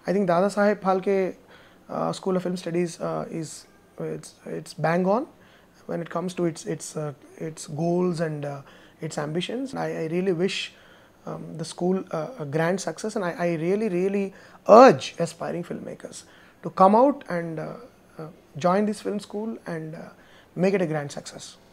I think Dada Saheb Phalke School of Film Studies it's bang on when it comes to its goals and its ambitions. I really wish the school a grand success, and I really urge aspiring filmmakers to come out and join this film school and make it a grand success.